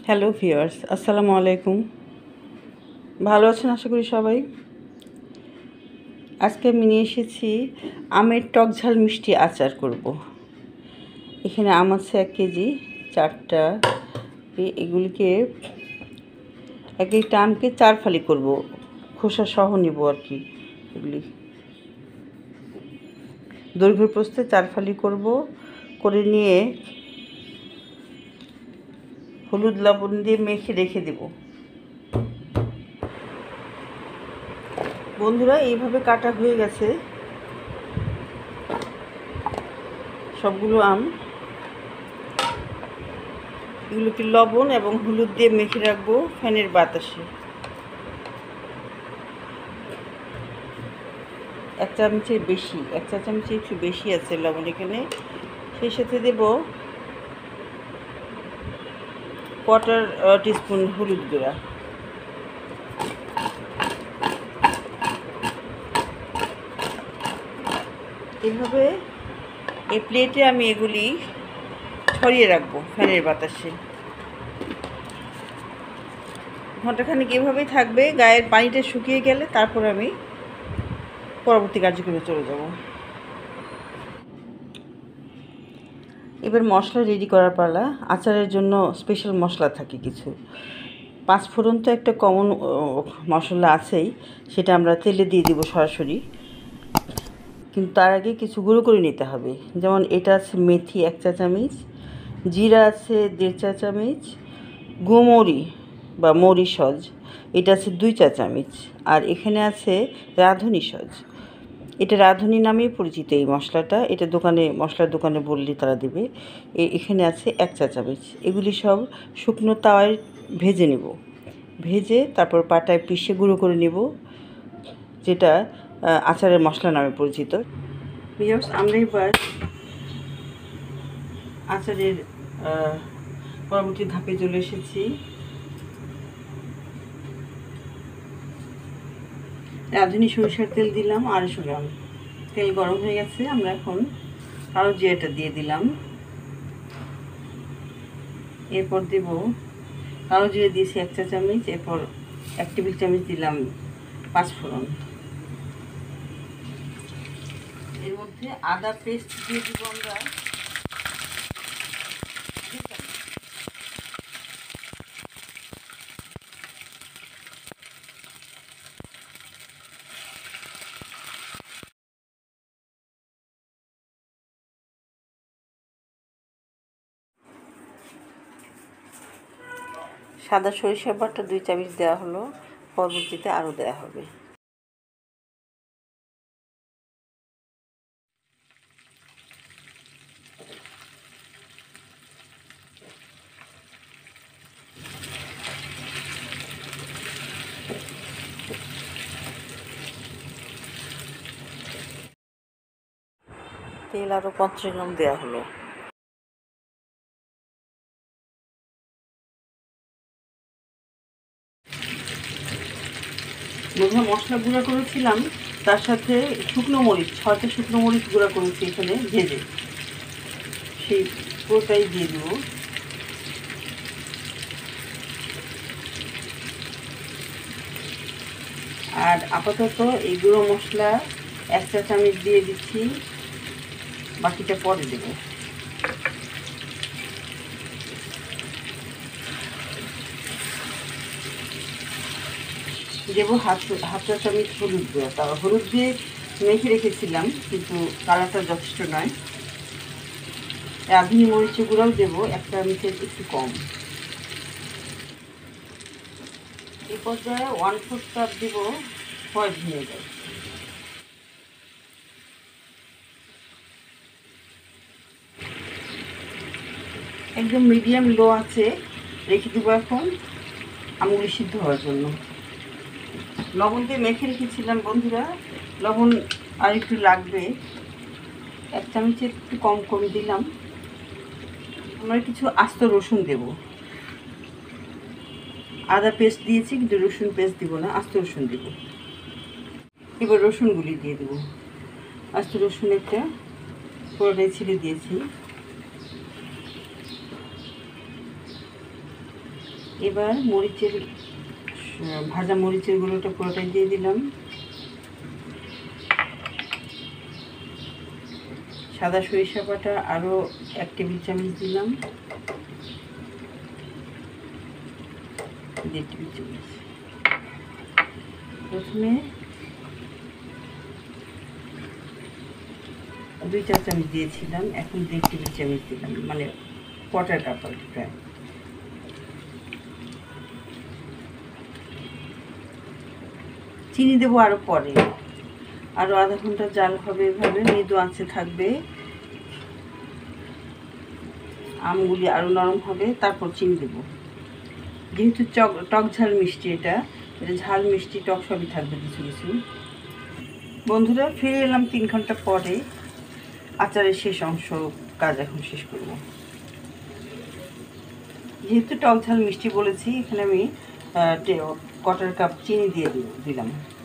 Hello viewers, আসসালামু আলাইকুম। ভালো আছেন আশা করি সবাই। আজকে আমি নিয়ে এসেছি আমের টক ঝাল মিষ্টি আচার করব। এখানে আম আছে 1 কেজি, 4টা। এগুলিকে এক একটা আমকে 4 ফালি করব, খোসা সহ নিব আর কি। এগুলি দৈর্ঘ্য প্রস্থে 4 ফালি করব, করে নিয়ে হলুদ লবণ দিয়ে মেখে রেখে দেব। বন্ধুরা, এইভাবে কাটা হয়ে গেছে সবগুলো আম। এগুলোকে লবণ এবং হলুদ দিয়ে মেখে রাখবো ফ্যানের বাতাসে। 1 চামচের বেশি, 1 চা চামচের একটু বেশি আছে লবণ এখানে। সেই সাথে দেব 1/4 টিস্পুন হলুদ গুঁড়া। এভাবে এই প্লেটে আমি এগুলি ছড়িয়ে রাখবো ফ্যানের বাতাসে। ঘন্টাখানেক এভাবেই থাকবে। গায়ের পানিটা শুকিয়ে গেলে তারপর আমি পরবর্তী কার্যক্রমে চলে যাব। এবার মশলা রেডি করার পালা। আচারের জন্য স্পেশাল মশলা থাকে কিছু। 5 ফোড়ন তো একটা কমন মশলা আছেই, সেটা আমরা তেলে দিয়ে দিব সরাসরি। কিন্তু তার আগে কিছু গুঁড়ো করে নিতে হবে। যেমন এটা আছে মেথি 1 চা চামচ, জিরা আছে 1.5 চা চামচ, গোমরি বা মরি সজ এটা আছে 2 চা চামচ, আর এখানে আছে রাঁধুনি সজ। এটা রাঁধুনি নামেই পরিচিত এই মশলাটা। এটা মশলার দোকানে বললে তারা দেবে। এখানে আছে 1 চা চামচ। এগুলি সব শুকনো তাওয়ায় ভেজে নেব। ভেজে তারপর পাটায় পিষে গুঁড়ো করে নেব, যেটা আচারের মশলা নামে পরিচিত। আমরা এবার আচারের পরবর্তী ধাপে চলে এসেছি। রাঁধুনি সরিষার তেল দিলাম 250 গ্রাম। তেল গরম হয়ে গেছে। আমরা এখন কালো জিরাটা দিয়ে দিলাম। এরপর দেব কালো জিরা দিয়েছি 1 চা চামচ। এরপর 1 টেবিল চামচ দিলাম 5 ফোড়ন। এর মধ্যে আদা পেস্ট দিয়ে দিব আমরা 2 চামচ। সাদা সরিষার বাটা 2 চামচ দেওয়া হলো, পরবর্তীতে আরও দেওয়া হবে। তেল আরও 50 গ্রাম দেওয়া হলো। বন্ধুরা, মশলা গুঁড়া করেছিলাম, তার সাথে শুকনো মরিচ 6টা শুকনো মরিচ গুঁড়া করেছি এখানে ভেজে, সেই পুরোটাই দিয়ে দেব। আর আপাতত এই গুঁড়ো মশলা 1 চা চামচ দিয়ে দিচ্ছি, বাকিটা পরে দেব। দেবো হাফ চা চামচ হলুদ গুঁড়া। তা হলুদ দিয়ে মেখে রেখেছিলাম, কিন্তু কালারটা যথেষ্ট নয়। রাঁধুনি মরিচের গুঁড়াও দেবো 1 চামচের একটু কম। এই পর্যায়ে 1/4 কাপ দেব হোয়াইট ভিনেগার। একদম মিডিয়াম লো আছে রেখে দেবো এখন আমগুলি সিদ্ধ হওয়ার জন্য। লবণ দিয়ে মেখে রেখেছিলাম বন্ধুরা, লবণ আর একটু লাগবে। 1 চামচের একটু কম দিলাম। আমরা কিছু আস্ত রসুন দেব। আদা পেস্ট দিয়েছি, কিন্তু রসুন পেস্ট দিব না, আস্ত রসুন দেব। এবার রসুনগুলি দিয়ে দেব। আস্ত রসুন একটা পুরোটাই ছিঁড়ে দিয়েছি। এবার মরিচের ভাজা মরিচের গুঁড়োটা পুরোটাই দিয়ে দিলাম। সাদা সরিষা বাটা আরও 1 টেবিল চামচ দিলাম, 1.5 টেবিল চামচ। প্রথমে 2-4 চামচ দিয়েছিলাম, এখন 1.5 টেবিল চামচ দিলাম, মানে কোয়ার্টার কাপ প্রায়। চিনি দেবো আরও পরে, আরও আধা ঘন্টা জাল হবে, এভাবে মৃদু আঁচে থাকবে। আমগুলি আরও নরম হবে, তারপর চিনি দেবো। যেহেতু টক ঝাল মিষ্টি, এটা ঝাল মিষ্টি টক সবই থাকবে কিছু কিছু। বন্ধুরা, ফিরে এলাম 3 ঘন্টা পরে। আচারের শেষ অংশ কাজ এখন শেষ করব। যেহেতু টক ঝাল মিষ্টি বলেছি, এখানে আমি কোয়ার্টার কাপ চিনি দিয়ে দিলাম।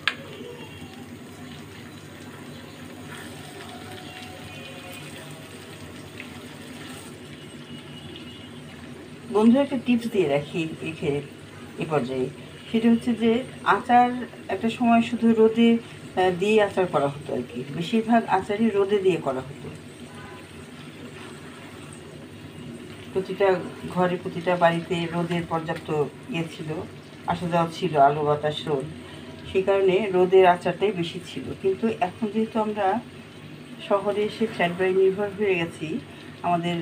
বন্ধুরা, একটা টিপস দিয়ে রাখি এই পর্যায়ে, সেটা হচ্ছে যে আচার একটা সময় শুধু রোদে দিয়ে আচার করা হতো আর কি, বেশিরভাগ আচারই রোদে দিয়ে করা হতো। প্রতিটা ঘরে প্রতিটা বাড়িতে রোদের পর্যাপ্ত ছিল, আসা যাওয়া ছিল, আলো বাতাস রোদ, সেই কারণে রোদের আচারটাই বেশি ছিল। কিন্তু এখন যেহেতু আমরা শহরে এসে ফ্ল্যাট বাড়ি নির্ভর হয়ে গেছি, আমাদের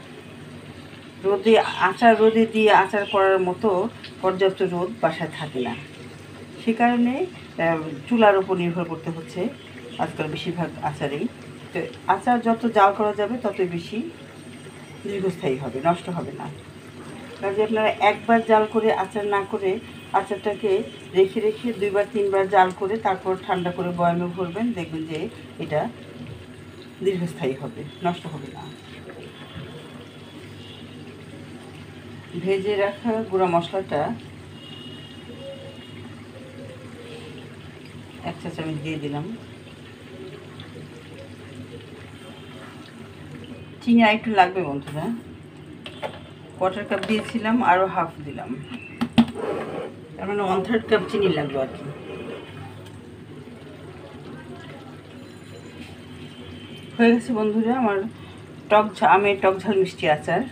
রোদে দিয়ে আচার করার মতো পর্যাপ্ত রোদ বাসায় থাকে না। সে কারণে চুলার ওপর নির্ভর করতে হচ্ছে আজকাল বেশিরভাগ আচারেই। তো আচার যত জাল করা যাবে ততই বেশি দীর্ঘস্থায়ী হবে, নষ্ট হবে না। কাজে আপনারা একবার জাল করে আচার না করে আচারটাকে রেখে 2-3 বার জাল করে তারপর ঠান্ডা করে বয়ামে ভরবেন, দেখবেন যে এটা দীর্ঘস্থায়ী হবে, নষ্ট হবে না। ভেজে রাখা গুঁড়া মশলাটা 1 চা চামচ দিয়ে দিলাম। চিনি আর একটু লাগবে বন্ধুরা, কোয়ার্টার কাপ দিয়েছিলাম, আরও হাফ দিলাম, তার মানে 1/3 কাপ চিনি লাগবে আর কি। হয়ে গেছে বন্ধুরা আমার আমের টক ঝাল মিষ্টি আচার।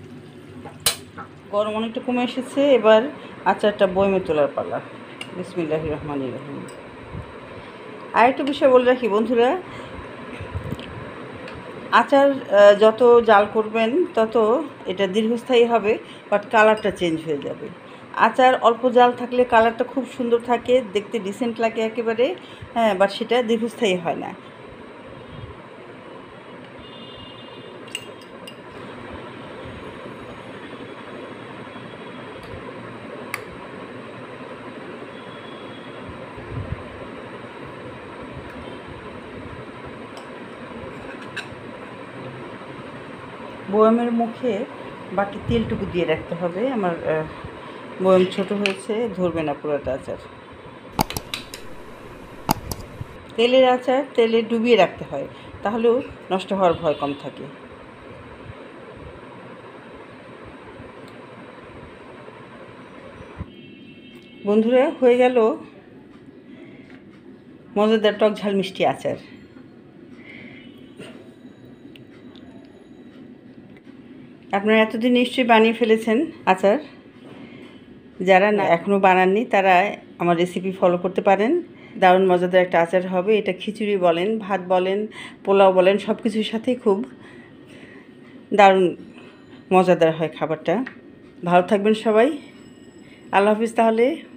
গরম অনেকটা কমে এসেছে, এবার আচারটা বয়মে তোলার পালা। বিসমিল্লাহির রহমানির রহিম। আর একটা বিষয় বলে রাখি বন্ধুরা, আচার যত জাল করবেন তত এটা দীর্ঘস্থায়ী হবে, বাট কালারটা চেঞ্জ হয়ে যাবে। আচার অল্প জাল থাকলে কালারটা খুব সুন্দর থাকে, দেখতে ডিসেন্ট লাগে একেবারে, হ্যাঁ, বাট সেটা দীর্ঘস্থায়ী হয় না। বয়ামের মুখে বাকি তেলটুকু দিয়ে রাখতে হবে। আমার বয়াম ছোট হয়েছে, ধরবে না পুরোটা আচার। তেলের আচার তেলে ডুবিয়ে রাখতে হয়, তাহলেও নষ্ট হওয়ার ভয় কম থাকে। বন্ধুরা, হয়ে গেল মজাদার টক ঝাল মিষ্টি আচার। আপনারা এতদিন নিশ্চয়ই বানিয়ে ফেলেছেন আচার। যারা না এখনও বানাননি তারা আমার রেসিপি ফলো করতে পারেন। দারুণ মজাদার একটা আচার হবে এটা। খিচুড়ি বলেন, ভাত বলেন, পোলাও বলেন, সব কিছুর সাথেই খুব দারুণ মজাদার হয় খাবারটা। ভালো থাকবেন সবাই। আল্লাহ হাফিজ তাহলে।